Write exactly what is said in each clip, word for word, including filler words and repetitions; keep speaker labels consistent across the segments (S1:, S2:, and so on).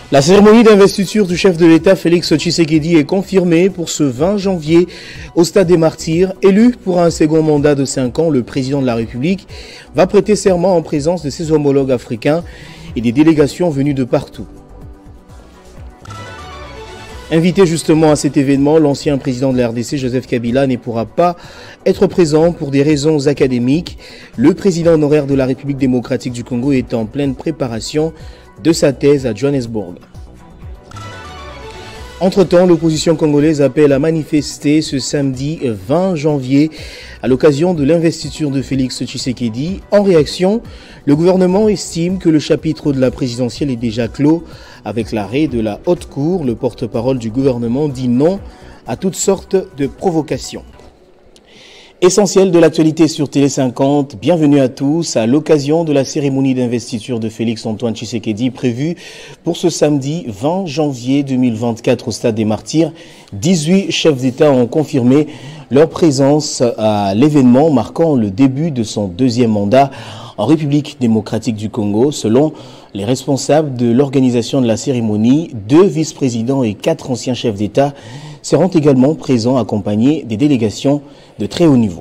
S1: La cérémonie d'investiture du chef de l'État Félix Tshisekedi est confirmée pour ce vingt janvier au Stade des Martyrs. Élu pour un second mandat de cinq ans, le président de la République va prêter serment en présence de ses homologues africains et des délégations venues de partout. Invité justement à cet événement, l'ancien président de la R D C, Joseph Kabila, ne pourra pas être présent pour des raisons académiques. Le président honoraire de la République démocratique du Congo est en pleine préparation de sa thèse à Johannesburg. Entre-temps, l'opposition congolaise appelle à manifester ce samedi vingt janvier à l'occasion de l'investiture de Félix Tshisekedi. En réaction, le gouvernement estime que le chapitre de la présidentielle est déjà clos avec l'arrêt de la Haute Cour. Le porte-parole du gouvernement dit non à toutes sortes de provocations. Essentiel de l'actualité sur Télé cinquante, bienvenue à tous à l'occasion de la cérémonie d'investiture de Félix Antoine Tshisekedi prévue pour ce samedi vingt janvier deux mille vingt-quatre au Stade des Martyrs. dix-huit chefs d'État ont confirmé leur présence à l'événement marquant le début de son deuxième mandat en République démocratique du Congo. Selon les responsables de l'organisation de la cérémonie, deux vice-présidents et quatre anciens chefs d'État seront également présents accompagnés des délégations de très haut niveau.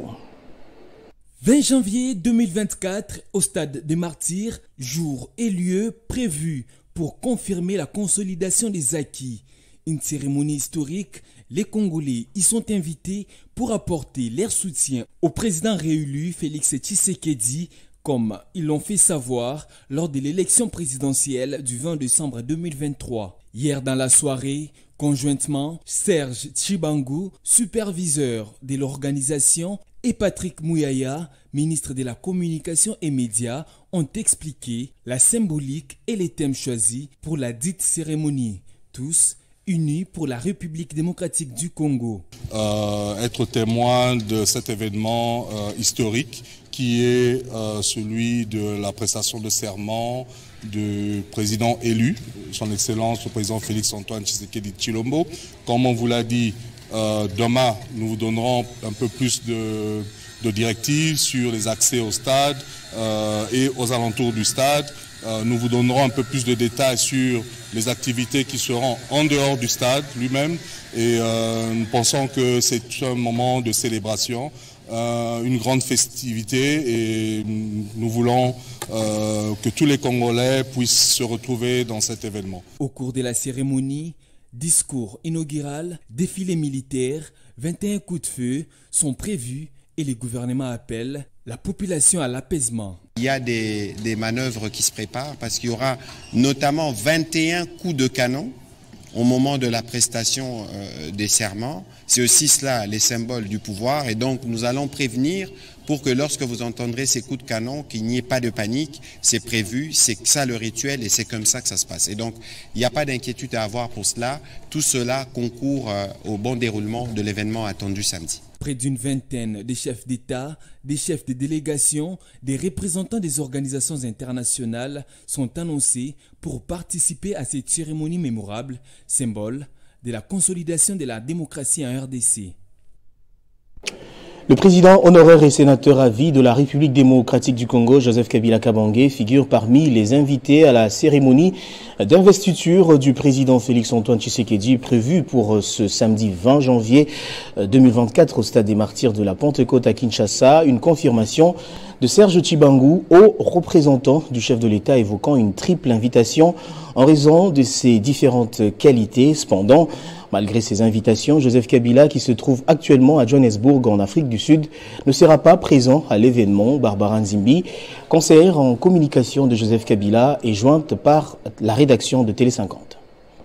S2: vingt janvier deux mille vingt-quatre au Stade des Martyrs, jour et lieu prévu pour confirmer la consolidation des acquis. Une cérémonie historique, les Congolais y sont invités pour apporter leur soutien au président réélu Félix Tshisekedi, comme ils l'ont fait savoir lors de l'élection présidentielle du vingt décembre deux mille vingt-trois. Hier dans la soirée, conjointement, Serge Tshibangu, superviseur de l'organisation, et Patrick Mouyaya, ministre de la Communication et Médias, ont expliqué la symbolique et les thèmes choisis pour la dite cérémonie. Tous unis pour la République démocratique du Congo.
S3: Euh, être témoin de cet événement euh, historique qui est euh, celui de la prestation de serment du président élu, son Excellence le président Félix Antoine Tshisekedi Tshilombo. Comme on vous l'a dit, euh, demain nous vous donnerons un peu plus de, de directives sur les accès au stade euh, et aux alentours du stade. Euh, nous vous donnerons un peu plus de détails sur les activités qui seront en dehors du stade lui-même et euh, nous pensons que c'est un moment de célébration. Euh, une grande festivité et nous voulons euh, que tous les Congolais puissent se retrouver dans cet événement.
S2: Au cours de la cérémonie, discours inaugural, défilé militaire, vingt et un coups de feu sont prévus et le gouvernement appelle la population à l'apaisement.
S4: Il y a des, des manœuvres qui se préparent parce qu'il y aura notamment vingt et un coups de canon au moment de la prestation euh, des serments. C'est aussi cela, les symboles du pouvoir. Et donc, nous allons prévenir pour que lorsque vous entendrez ces coups de canon, qu'il n'y ait pas de panique. C'est prévu, c'est ça le rituel et c'est comme ça que ça se passe. Et donc, il n'y a pas d'inquiétude à avoir pour cela. Tout cela concourt euh, au bon déroulement de l'événement attendu samedi.
S2: Près d'une vingtaine de chefs d'État, des chefs de délégation, des représentants des organisations internationales sont annoncés pour participer à cette cérémonie mémorable, symbole de la consolidation de la démocratie en R D C.
S1: Le président honoraire et sénateur à vie de la République démocratique du Congo, Joseph Kabila Kabange, figure parmi les invités à la cérémonie d'investiture du président Félix Antoine Tshisekedi prévue pour ce samedi vingt janvier deux mille vingt-quatre au Stade des Martyrs de la Pentecôte à Kinshasa. Une confirmation de Serge Tshibangu, haut représentant du chef de l'État, évoquant une triple invitation en raison de ses différentes qualités. Cependant, malgré ces invitations, Joseph Kabila, qui se trouve actuellement à Johannesburg en Afrique du Sud, ne sera pas présent à l'événement. Barbara Nzimbi, conseillère en communication de Joseph Kabila, est jointe par la rédaction de Télé cinquante.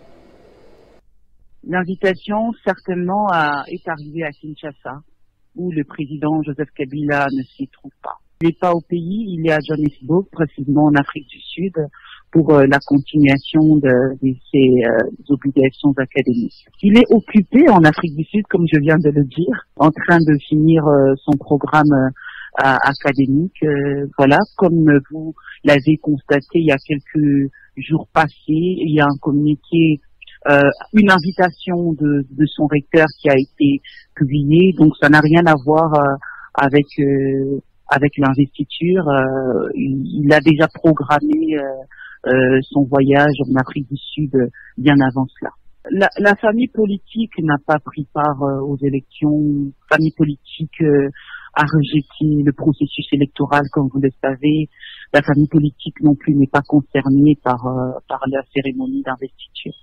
S5: L'invitation, certainement, a, est arrivée à Kinshasa, où le président Joseph Kabila ne s'y trouve pas. Il n'est pas au pays, il est à Johannesburg, précisément en Afrique du Sud, pour euh, la continuation de, de ses euh, obligations académiques. Il est occupé en Afrique du Sud, comme je viens de le dire, en train de finir euh, son programme euh, académique. Euh, voilà, comme vous l'avez constaté il y a quelques jours passés, il y a un communiqué, euh, une invitation de, de son recteur qui a été publiée, donc ça n'a rien à voir euh, avec euh, avec l'investiture. Euh, il, il a déjà programmé euh, euh, son voyage en Afrique du Sud euh, bien avant cela. La, la famille politique n'a pas pris part euh, aux élections. La famille politique euh, a rejeté le processus électoral, comme vous le savez. La famille politique non plus n'est pas concernée par, euh, par la cérémonie d'investiture.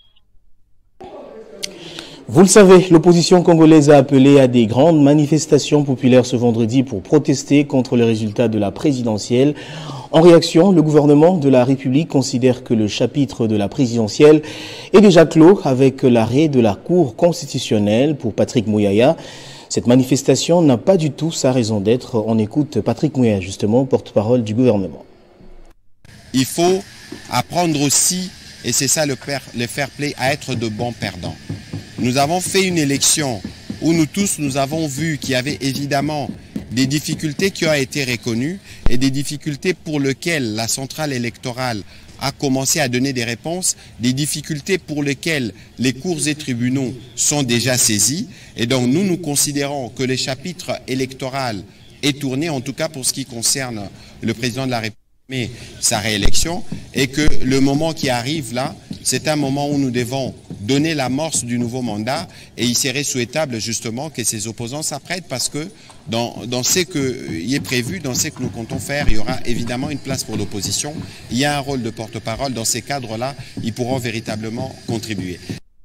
S1: Vous le savez, l'opposition congolaise a appelé à des grandes manifestations populaires ce vendredi pour protester contre les résultats de la présidentielle. En réaction, le gouvernement de la République considère que le chapitre de la présidentielle est déjà clos avec l'arrêt de la Cour constitutionnelle pour Patrick Mouyaya. Cette manifestation n'a pas du tout sa raison d'être. On écoute Patrick Mouyaya, justement, porte-parole du gouvernement.
S4: Il faut apprendre aussi, et c'est ça le, le fair play, à être de bons perdants. Nous avons fait une élection où nous tous, nous avons vu qu'il y avait évidemment des difficultés qui ont été reconnues et des difficultés pour lesquelles la centrale électorale a commencé à donner des réponses, des difficultés pour lesquelles les cours et tribunaux sont déjà saisis. Et donc nous, nous considérons que le chapitre électoral est tourné, en tout cas pour ce qui concerne le président de la République, mais sa réélection, et que le moment qui arrive là, c'est un moment où nous devons donner l'amorce du nouveau mandat, et il serait souhaitable justement que ces opposants s'apprêtent, parce que dans, dans ce qui est prévu, dans ce que nous comptons faire, il y aura évidemment une place pour l'opposition. Il y a un rôle de porte-parole. Dans ces cadres-là, ils pourront véritablement contribuer.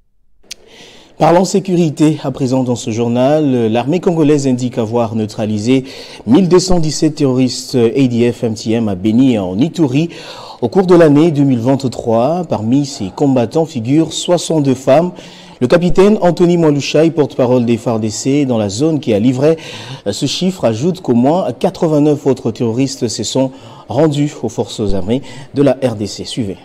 S1: Parlons sécurité à présent dans ce journal. L'armée congolaise indique avoir neutralisé mille deux cent dix-sept terroristes A D F M T M à Beni et en Ituri au cours de l'année deux mille vingt-trois. Parmi ces combattants figurent soixante-deux femmes. Le capitaine Anthony Mwalushaï, porte-parole des F A R D C dans la zone qui a livré ce chiffre, ajoute qu'au moins quatre-vingt-neuf autres terroristes se sont rendus aux forces armées de la R D C. Suivez.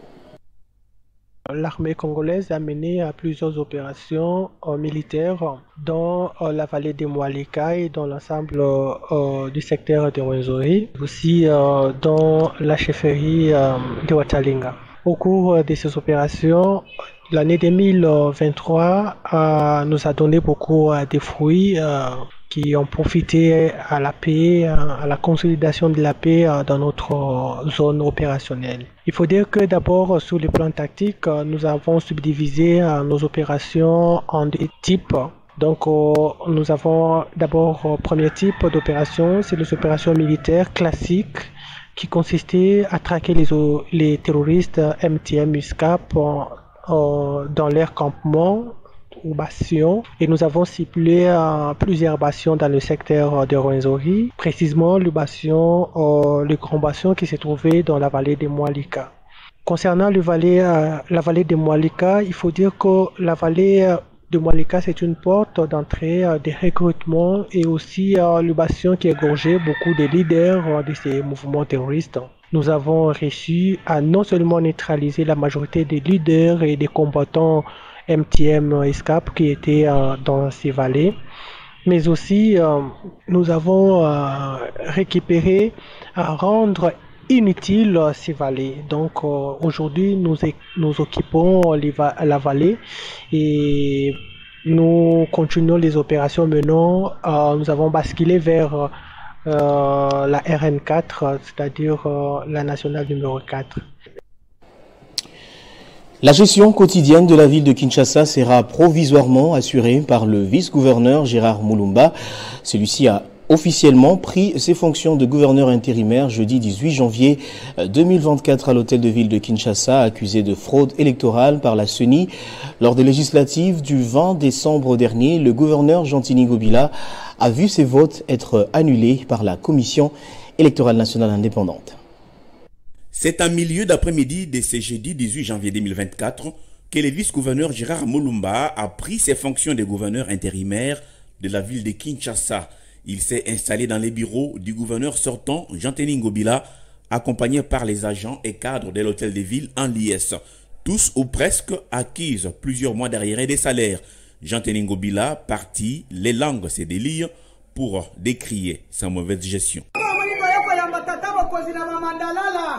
S6: L'armée congolaise a mené plusieurs opérations euh, militaires dans euh, la vallée des Moualika et dans l'ensemble euh, du secteur de Rwenzori, aussi euh, dans la chefferie euh, de Watalinga. Au cours de ces opérations, l'année deux mille vingt-trois euh, nous a donné beaucoup euh, de fruits euh, qui ont profité à la paix, à la consolidation de la paix dans notre zone opérationnelle. Il faut dire que d'abord, sur le plan tactique, nous avons subdivisé nos opérations en deux types. Donc, nous avons d'abord, premier type d'opération, c'est les opérations militaires classiques qui consistaient à traquer les, les terroristes M T M USCAP dans leur campement ou bastion, et nous avons ciblé euh, plusieurs bastions dans le secteur de Rwenzori, précisément le bastion, euh, le grand bastion qui se trouvait dans la vallée de Moualika. Concernant le vallée, euh, la vallée de Moualika, il faut dire que la vallée de Moualika, c'est une porte d'entrée euh, des recrutements et aussi euh, le bastion qui égorgeait beaucoup de leaders euh, de ces mouvements terroristes. Nous avons réussi à non seulement neutraliser la majorité des leaders et des combattants M T M USCAP qui étaient euh, dans ces vallées, mais aussi euh, nous avons euh, récupéré à rendre inutiles ces vallées. Donc euh, aujourd'hui nous, nous occupons les va la vallée et nous continuons les opérations menant. Euh, nous avons basculé vers euh, la R N quatre, c'est-à-dire euh, la nationale numéro quatre.
S1: La gestion quotidienne de la ville de Kinshasa sera provisoirement assurée par le vice-gouverneur Gérard Moulumba. Celui-ci a officiellement pris ses fonctions de gouverneur intérimaire jeudi dix-huit janvier deux mille vingt-quatre à l'hôtel de ville de Kinshasa, accusé de fraude électorale par la C E N I. Lors des législatives du vingt décembre dernier, le gouverneur Jean-Tini Ngobila a vu ses votes être annulés par la Commission électorale nationale indépendante.
S7: C'est en milieu d'après-midi de ce jeudi dix-huit janvier deux mille vingt-quatre que le vice-gouverneur Gérard Moulumba a pris ses fonctions de gouverneur intérimaire de la ville de Kinshasa. Il s'est installé dans les bureaux du gouverneur sortant Jean-Tini Ngobila, accompagné par les agents et cadres de l'hôtel de ville en liesse. Tous ou presque acquis plusieurs mois d'arriérés des salaires. Jean-Tini Ngobila parti, les langues se délient pour décrier sa mauvaise gestion.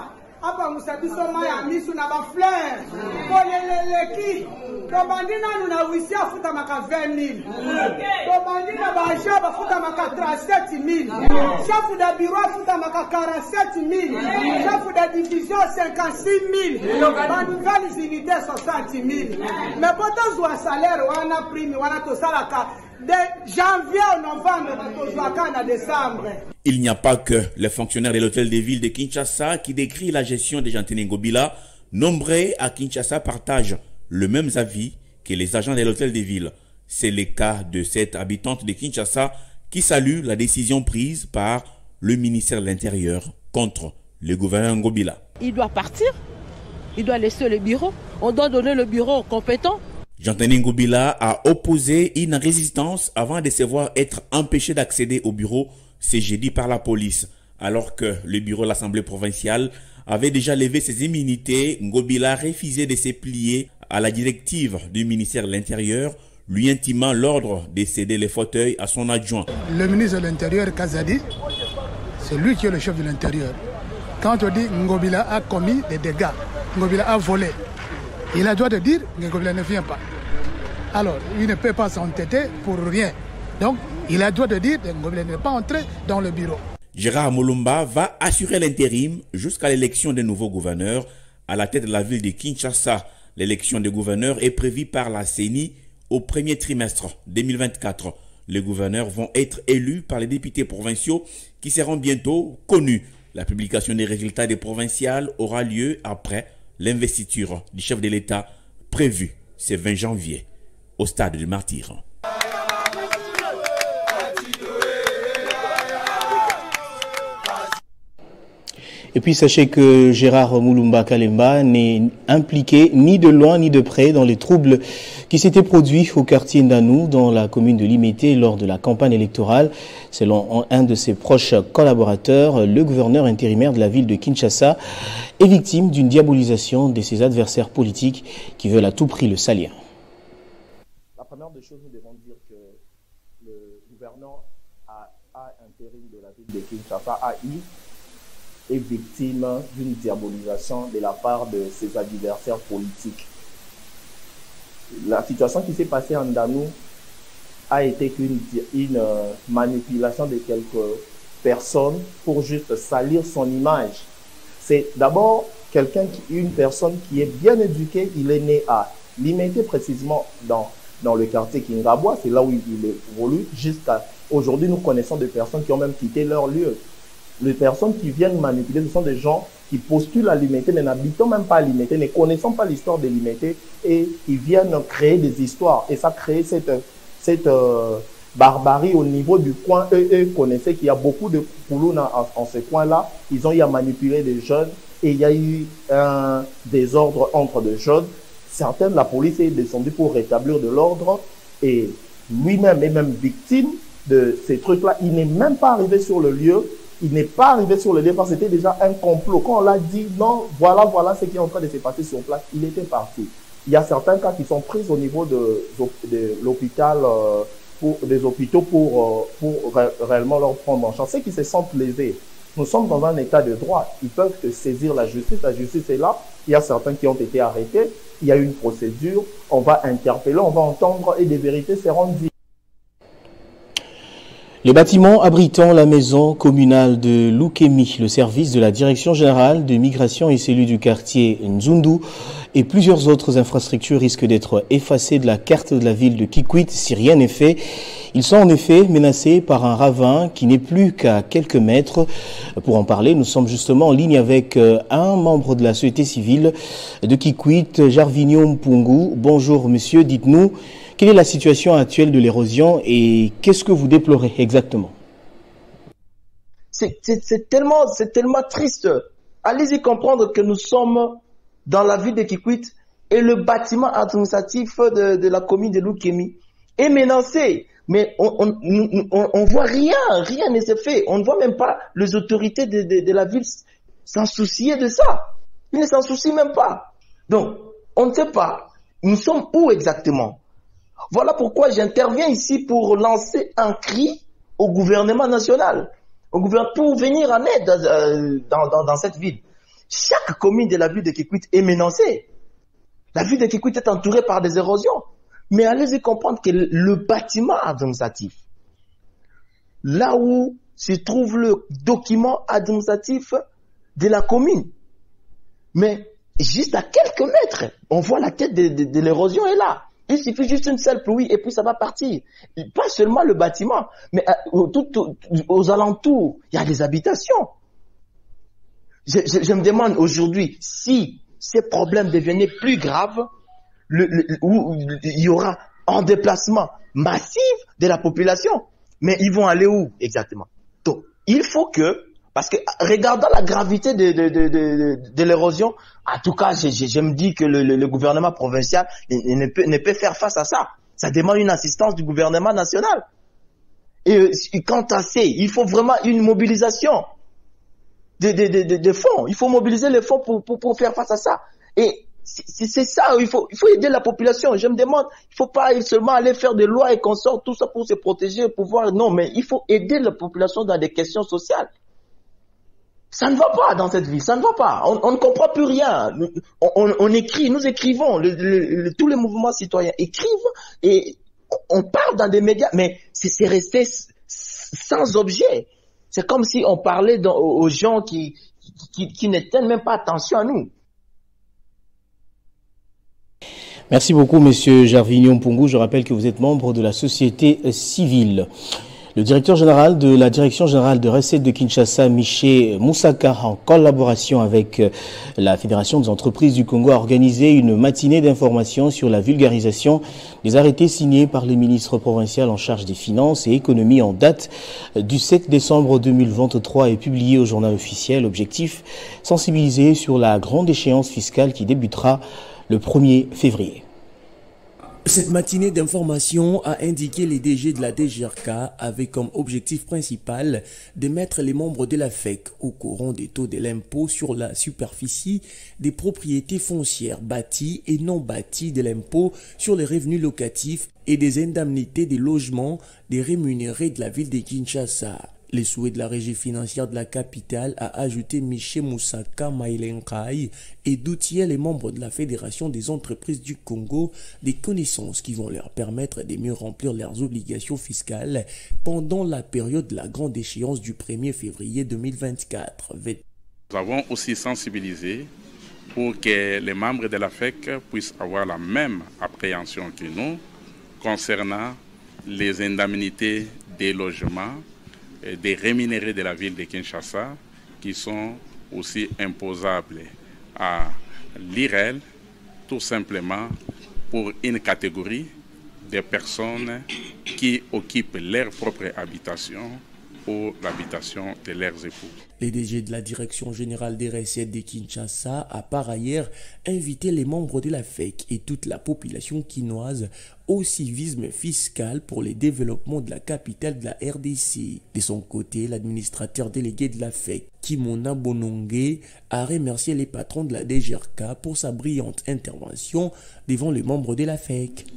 S8: apa musabiso maya misu na ba fleur koleleleki to bandina nuna wisi afuta maka vingt mille to bandina ba jaba afuta maka trente-sept mille chef de bureau afuta maka quarante-sept mille chef de division cinquante-six mille ba nouvelles unités soixante mille mais poto zwa salaire wana prime wana to salaka de janvier au novembre to zwa kana décembre.
S7: Il n'y a pas que les fonctionnaires de l'hôtel de ville de Kinshasa qui décrit la gestion de Jean Téné Ngobila. Nombreux à Kinshasa partagent le même avis que les agents de l'hôtel de ville. C'est le cas de cette habitante de Kinshasa qui salue la décision prise par le ministère de l'Intérieur contre le gouverneur Ngobila.
S9: Il doit partir, il doit laisser le bureau, on doit donner le bureau aux compétents.
S7: Jean Téné Ngobila a opposé une résistance avant de se voir être empêché d'accéder au bureau ce jeudi par la police. Alors que le bureau de l'Assemblée provinciale avait déjà levé ses immunités, Ngobila refusait de se plier à la directive du ministère de l'Intérieur, lui intimant l'ordre de céder les fauteuils à son adjoint.
S10: Le ministre de l'Intérieur, Kazadi, c'est lui qui est le chef de l'Intérieur. Quand on dit Ngobila a commis des dégâts, Ngobila a volé, il a le droit de dire que Ngobila ne vient pas. Alors, il ne peut pas s'entêter pour rien. Donc, il a le droit de dire que Ngobila n'est pas entré dans le bureau.
S7: Gérard Moulumba va assurer l'intérim jusqu'à l'élection des nouveaux gouverneurs à la tête de la ville de Kinshasa. L'élection des gouverneurs est prévue par la C E N I au premier trimestre deux mille vingt-quatre. Les gouverneurs vont être élus par les députés provinciaux qui seront bientôt connus. La publication des résultats des provinciales aura lieu après l'investiture du chef de l'État prévue ce vingt janvier au stade du Martyr.
S1: Et puis sachez que Gérard Moulumba Kalemba n'est impliqué ni de loin ni de près dans les troubles qui s'étaient produits au quartier Ndanou dans la commune de Limete lors de la campagne électorale. Selon un de ses proches collaborateurs, le gouverneur intérimaire de la ville de Kinshasa est victime d'une diabolisation de ses adversaires politiques qui veulent à tout prix le salir.
S11: La première des choses, nous devons dire que le gouverneur à, à intérim de la ville de Kinshasa a eu est victime d'une diabolisation de la part de ses adversaires politiques. La situation qui s'est passée en Ndanou a été qu'une une manipulation de quelques personnes pour juste salir son image. C'est d'abord quelqu'un, qui, une personne qui est bien éduquée, il est né à Limete précisément dans, dans le quartier Kingabwa, c'est là où il évolue. Jusqu'à aujourd'hui, nous connaissons des personnes qui ont même quitté leur lieu. Les personnes qui viennent manipuler, ce sont des gens qui postulent à Limete, mais n'habitant même pas à Limete, ne connaissant pas l'histoire de Limete, et qui viennent créer des histoires. Et ça crée cette, cette euh, barbarie au niveau du coin. Eux, eux connaissaient qu'il y a beaucoup de poulouna en, en ce coin-là. Ils ont eu à manipuler des jeunes, et il y a eu un désordre entre des jeunes. Certains, la police est descendue pour rétablir de l'ordre, et lui-même est même victime de ces trucs-là. Il n'est même pas arrivé sur le lieu. Il n'est pas arrivé sur le lieu parce que c'était déjà un complot. Quand on l'a dit, non, voilà, voilà ce qui est en train de se passer sur place, il était parti. Il y a certains cas qui sont pris au niveau de, de l'hôpital, euh, pour, des hôpitaux pour, euh, pour ré, réellement leur prendre en charge. Ceux qui se sentent lésés, nous sommes dans un état de droit. Ils peuvent saisir la justice. La justice est là. Il y a certains qui ont été arrêtés. Il y a une procédure. On va interpeller, on va entendre et des vérités seront dites.
S1: Les bâtiments abritant la maison communale de Loukemi, le service de la Direction générale de migration et celui du quartier Nzundu et plusieurs autres infrastructures risquent d'être effacés de la carte de la ville de Kikwit si rien n'est fait. Ils sont en effet menacés par un ravin qui n'est plus qu'à quelques mètres. Pour en parler, nous sommes justement en ligne avec un membre de la société civile de Kikwit, Jarvinio Mpungu. Bonjour monsieur, dites-nous, quelle est la situation actuelle de l'érosion et qu'est-ce que vous déplorez exactement?
S12: C'est tellement, c'est tellement triste. Allez-y comprendre que nous sommes dans la ville de Kikwit et le bâtiment administratif de, de la commune de Loukemi est menacé. Mais on, on, on, on voit rien, rien ne se fait. On ne voit même pas les autorités de, de, de la ville s'en soucier de ça. Ils ne s'en soucient même pas. Donc, on ne sait pas. Nous sommes où exactement? Voilà pourquoi j'interviens ici pour lancer un cri au gouvernement national, au gouvernement pour venir en aide dans, dans, dans cette ville. chaque commune de la ville de Kikwit est menacée. La ville de Kikwit est entourée par des érosions. Mais allez-y comprendre que le bâtiment administratif, là où se trouve le document administratif de la commune, mais juste à quelques mètres, on voit la tête de, de, de l'érosion est là. Il suffit juste une seule pluie et puis ça va partir. Pas seulement le bâtiment, mais euh, tout, tout, aux alentours, il y a des habitations. Je, je, je me demande aujourd'hui si ces problèmes devenaient plus graves, le, le, où il y aura un déplacement massif de la population. Mais ils vont aller où exactement? Donc, il faut que, parce que regardant la gravité de, de, de, de, de l'érosion, en tout cas, je, je, je me dis que le, le, le gouvernement provincial ne peut, ne peut faire face à ça. Ça demande une assistance du gouvernement national. Et, et quant à ça, il faut vraiment une mobilisation de, de, de, de, de fonds. Il faut mobiliser les fonds pour, pour, pour faire face à ça. Et c'est, c'est ça, il faut, il faut aider la population. Je me demande, il ne faut pas seulement aller faire des lois et qu'on sorte tout ça pour se protéger, pouvoir. Non, mais il faut aider la population dans des questions sociales. Ça ne va pas dans cette ville, ça ne va pas. On, on ne comprend plus rien. On, on, on écrit, nous écrivons, le, le, le, tous les mouvements citoyens écrivent et on parle dans des médias, mais c'est, c'est resté sans objet. C'est comme si on parlait dans, aux gens qui, qui, qui n'étaient même pas attention à nous.
S1: Merci beaucoup, Monsieur Gervinho Mpungu. Je rappelle que vous êtes membre de la société civile. Le directeur général de la Direction générale de recettes de Kinshasa, Miché Moussaka, en collaboration avec la Fédération des entreprises du Congo, a organisé une matinée d'information sur la vulgarisation des arrêtés signés par les ministres provinciaux en charge des finances et économie en date du sept décembre deux mille vingt-trois et publié au journal officiel. Objectif, sensibiliser sur la grande échéance fiscale qui débutera le premier février.
S2: Cette matinée d'information a indiqué les D G de la D G R K avec comme objectif principal de mettre les membres de la F E C au courant des taux de l'impôt sur la superficie des propriétés foncières bâties et non bâties, de l'impôt sur les revenus locatifs et des indemnités des logements des rémunérés de la ville de Kinshasa. Les souhaits de la régie financière de la capitale a ajouté Miché Moussaka Mailenkai et d'outiller les membres de la Fédération des entreprises du Congo des connaissances qui vont leur permettre de mieux remplir leurs obligations fiscales pendant la période de la grande échéance du premier février deux mille vingt-quatre.
S13: Nous avons aussi sensibilisé pour que les membres de la F E C puissent avoir la même appréhension que nous concernant les indemnités des logements des rémunérés de la ville de Kinshasa qui sont aussi imposables à l'I R E L, tout simplement pour une catégorie de personnes qui occupent leur propre habitation ou l'habitation de leurs époux.
S2: Le D G de la Direction générale des recettes de Kinshasa a par ailleurs invité les membres de la F E C et toute la population quinoise au civisme fiscal pour le développement de la capitale de la R D C. De son côté, l'administrateur délégué de la F E C, Kimona Bonongue, a remercié les patrons de la D G R K pour sa brillante intervention devant les membres de la F E C.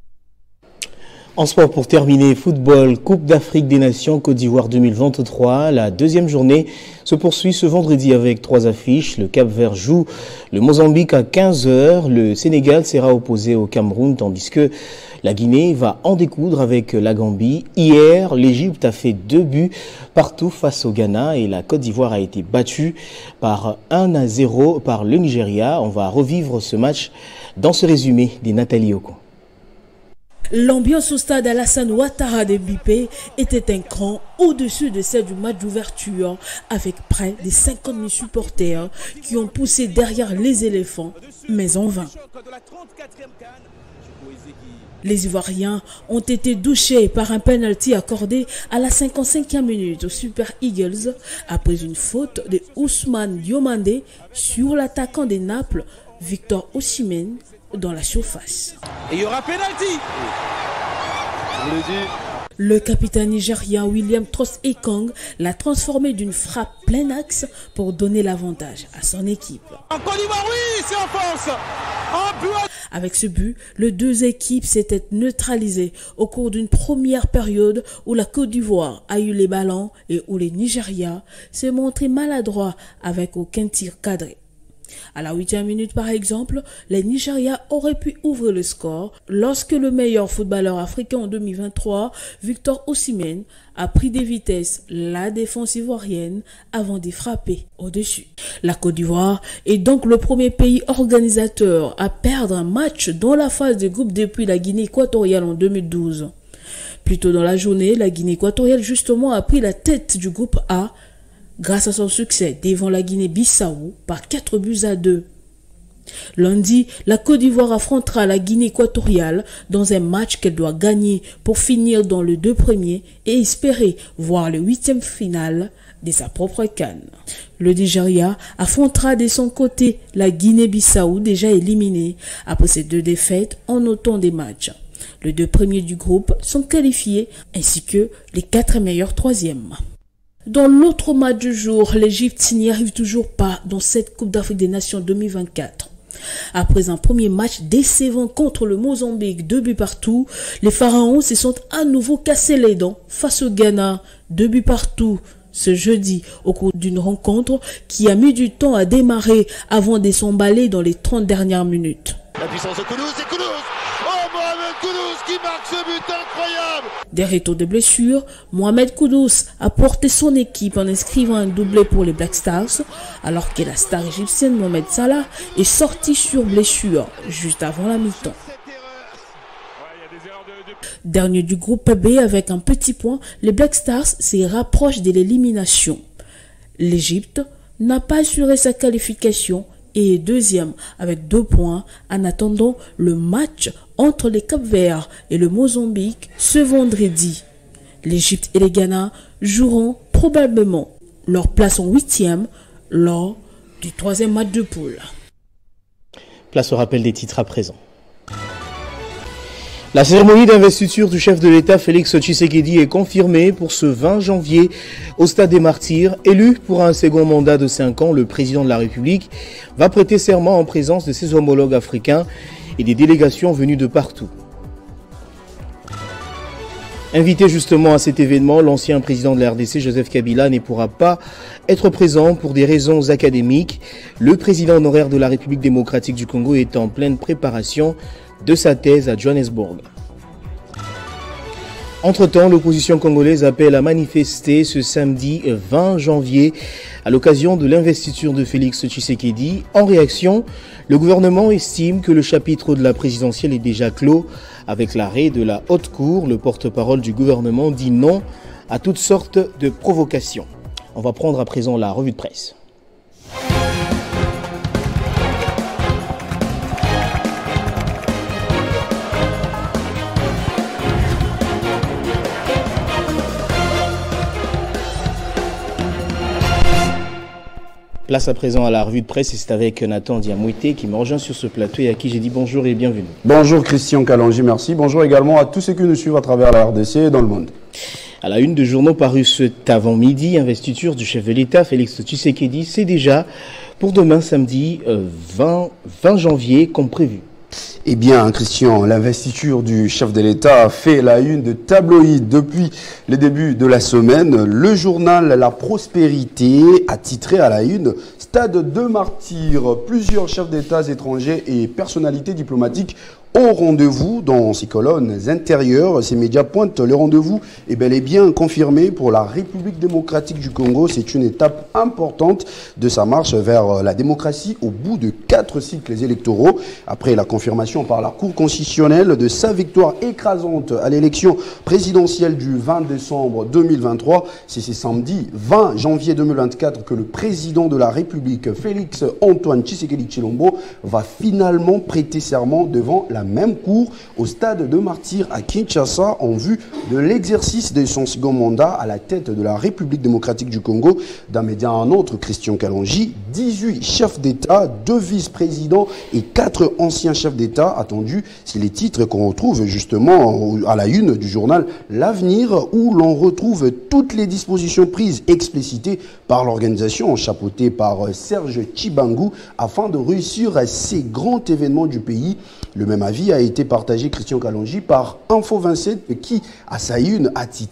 S1: En sport, pour terminer, football, Coupe d'Afrique des Nations Côte d'Ivoire deux mille vingt-trois. La deuxième journée se poursuit ce vendredi avec trois affiches. Le Cap-Vert joue le Mozambique à quinze heures. Le Sénégal sera opposé au Cameroun, tandis que la Guinée va en découdre avec la Gambie. Hier, l'Égypte a fait deux buts partout face au Ghana et la Côte d'Ivoire a été battue par un à zéro par le Nigeria. On va revivre ce match dans ce résumé des Nathalie Oko.
S14: L'ambiance au stade Alassane Ouattara de Bipé était un cran au-dessus de celle du match d'ouverture avec près de cinquante mille supporters qui ont poussé derrière les éléphants, mais en vain. Les Ivoiriens ont été douchés par un penalty accordé à la cinquante-cinquième minute aux Super Eagles après une faute de Ousmane Diomandé sur l'attaquant des Naples, Victor Osimhen, dans la surface.
S15: Et il y aura pénalty.
S14: Le capitaine nigérien William Trost-Ekong l'a transformé d'une frappe plein axe pour donner l'avantage à son équipe.
S15: En Côte d'Ivoire, oui, c'est en force. En but.
S14: Avec ce but, les deux équipes s'étaient neutralisées au cours d'une première période où la Côte d'Ivoire a eu les ballons et où les Nigérias s'est montré maladroits avec aucun tir cadré. À la huitième minute par exemple, les Nigeria auraient pu ouvrir le score lorsque le meilleur footballeur africain en deux mille vingt-trois, Victor Osimhen, a pris des vitesses la défense ivoirienne avant d'y frapper au-dessus. La Côte d'Ivoire est donc le premier pays organisateur à perdre un match dans la phase de groupe depuis la Guinée équatoriale en deux mille douze. Plus tôt dans la journée, la Guinée équatoriale justement a pris la tête du groupe A grâce à son succès devant la Guinée-Bissau par quatre buts à deux. Lundi, la Côte d'Ivoire affrontera la Guinée équatoriale dans un match qu'elle doit gagner pour finir dans les deux premiers et espérer voir le huitième finale de sa propre CAN. Le Nigeria affrontera de son côté la Guinée-Bissau déjà éliminée après ses deux défaites en autant des matchs. Les deux premiers du groupe sont qualifiés ainsi que les quatre meilleurs troisièmes. Dans l'autre match du jour, l'Égypte n'y arrive toujours pas dans cette Coupe d'Afrique des Nations deux mille vingt-quatre. Après un premier match décevant contre le Mozambique, deux buts partout, les Pharaons se sont à nouveau cassés les dents face au Ghana, deux buts partout ce jeudi au cours d'une rencontre qui a mis du temps à démarrer avant de s'emballer dans les trente dernières minutes.
S15: La puissance de Kounouz, c'est Kounouz. Oh, Mohamed Kounouz qui marque ce but incroyable.
S14: Des retours de blessures, Mohamed Kounouz a porté son équipe en inscrivant un doublé pour les Black Stars, alors que la star égyptienne Mohamed Salah est sorti sur blessure juste avant la mi-temps. Dernier du groupe B avec un petit point, les Black Stars se rapprochent de l'élimination. L'Égypte n'a pas assuré sa qualification et est deuxième avec deux points en attendant le match entre les Cap-Verts et le Mozambique ce vendredi. L'Égypte et les Ghana joueront probablement leur place en huitième lors du troisième match de poule.
S1: Place au rappel des titres à présent. La cérémonie d'investiture du chef de l'État Félix Tshisekedi est confirmée pour ce vingt janvier au Stade des Martyrs. Élu pour un second mandat de cinq ans, le président de la République va prêter serment en présence de ses homologues africains et des délégations venues de partout. Invité justement à cet événement, l'ancien président de la R D C, Joseph Kabila, ne pourra pas être présent pour des raisons académiques. Le président honoraire de la République démocratique du Congo est en pleine préparation de sa thèse à Johannesburg. Entre-temps, l'opposition congolaise appelle à manifester ce samedi vingt janvier à l'occasion de l'investiture de Félix Tshisekedi. En réaction, le gouvernement estime que le chapitre de la présidentielle est déjà clos avec l'arrêt de la Haute Cour. Le porte-parole du gouvernement dit non à toutes sortes de provocations. On va prendre à présent la revue de presse. Place à présent à la revue de presse et c'est avec Nathan Diamouité qui me rejoint sur ce plateau et à qui j'ai dit bonjour et bienvenue.
S16: Bonjour Christian Kalonji, merci. Bonjour également à tous ceux qui nous suivent à travers la R D C et dans le monde.
S1: À la une de journaux parus cet avant-midi, investiture du chef de l'État Félix Tshisekedi, c'est déjà pour demain samedi vingt janvier comme prévu.
S16: Eh bien, Christian, l'investiture du chef de l'État a fait la une de tabloïds depuis les débuts de la semaine. Le journal La Prospérité a titré à la une « Stade de martyrs ». Plusieurs chefs d'État étrangers et personnalités diplomatiques au rendez-vous dans ces colonnes intérieures. Ces médias pointent le rendez-vous est bel et bien confirmé pour la République démocratique du Congo. C'est une étape importante de sa marche vers la démocratie au bout de quatre cycles électoraux. Après la confirmation par la Cour constitutionnelle de sa victoire écrasante à l'élection présidentielle du vingt décembre deux mille vingt-trois, c'est ce samedi vingt janvier deux mille vingt-quatre que le président de la République, Félix Antoine Tshisekedi Tshilombo, va finalement prêter serment devant la même cour au stade de martyrs à Kinshasa en vue de l'exercice de son second mandat à la tête de la République démocratique du Congo. D'un média à un autre, Christian Kalonji, dix-huit chefs d'État, deux vice-présidents et quatre anciens chefs d'État attendus. C'est les titres qu'on retrouve justement à la une du journal L'Avenir, où l'on retrouve toutes les dispositions prises explicitées par l'organisation chapeautée par Serge Tshibangu afin de réussir ces grands événements du pays. Le même avis a été partagé, Christian Kalonji, par Info vingt-sept qui, à sa une, a titré «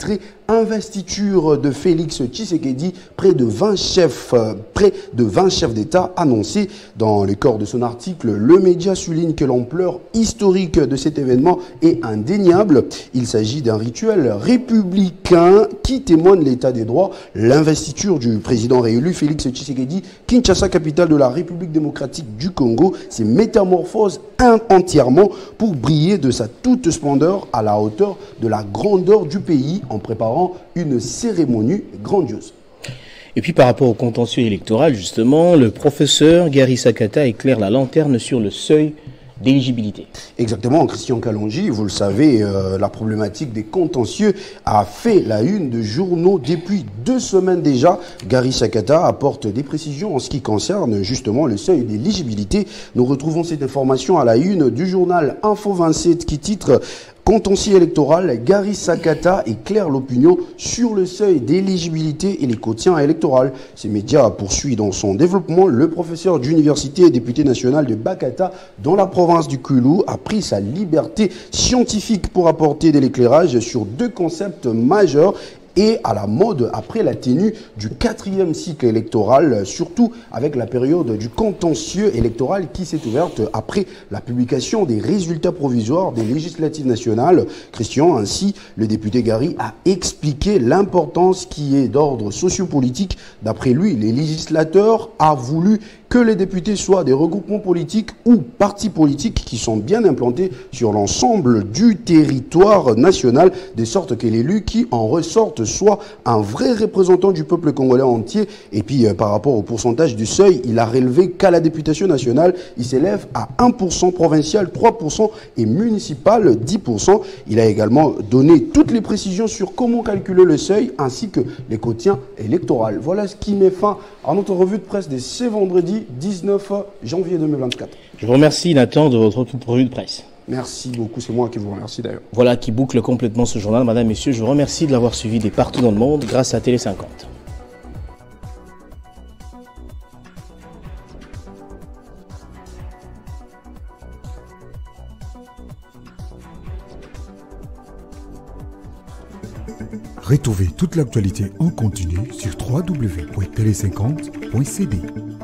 S16: investiture de Félix Tshisekedi, près de vingt chefs, euh, près de vingt chefs d'État annoncés. Dans le corps de son article, le média souligne que l'ampleur historique de cet événement est indéniable. Il s'agit d'un rituel républicain qui témoigne l'état des droits. L'investiture du président réélu Félix Tshisekedi, Kinshasa, capitale de la République démocratique du Congo, s'est métamorphose entièrement pour briller de sa toute splendeur à la hauteur de la grandeur du pays en préparant une cérémonie grandiose.
S1: Et puis par rapport au contentieux électoral, justement, le professeur Gary Sakata éclaire la lanterne sur le seuil d'éligibilité.
S16: Exactement, Christian Kalonji, vous le savez, euh, la problématique des contentieux a fait la une de journaux depuis deux semaines déjà. Gary Sakata apporte des précisions en ce qui concerne justement le seuil d'éligibilité. Nous retrouvons cette information à la une du journal Info vingt-sept qui titre Contentieux électoral, Gary Sakata éclaire l'opinion sur le seuil d'éligibilité et les quotients électoraux. Ces médias poursuivent dans son développement. Le professeur d'université et député national de Bakata dans la province du Kulu a pris sa liberté scientifique pour apporter de l'éclairage sur deux concepts majeurs et à la mode après la tenue du quatrième cycle électoral, surtout avec la période du contentieux électoral qui s'est ouverte après la publication des résultats provisoires des législatives nationales. Christian, ainsi, le député Gary a expliqué l'importance qui est d'ordre sociopolitique. D'après lui, les législateurs ont voulu que les députés soient des regroupements politiques ou partis politiques qui sont bien implantés sur l'ensemble du territoire national, de sorte que l'élu qui en ressorte soit un vrai représentant du peuple congolais entier. Et puis euh, par rapport au pourcentage du seuil, il a relevé qu'à la députation nationale, il s'élève à un pour cent, provincial trois pour cent et municipal dix pour cent. Il a également donné toutes les précisions sur comment calculer le seuil ainsi que les quotients électoraux. Voilà ce qui met fin à notre revue de presse de ce vendredi dix-neuf janvier deux mille vingt-quatre.
S1: Je vous remercie Nathan de votre revue de presse.
S16: Merci beaucoup, c'est moi qui vous remercie d'ailleurs.
S1: Voilà qui boucle complètement ce journal. Madame, messieurs, je vous remercie de l'avoir suivi de partout dans le monde grâce à Télé cinquante.
S17: Retrouvez toute l'actualité en continu sur w w w point télé cinquante point c d.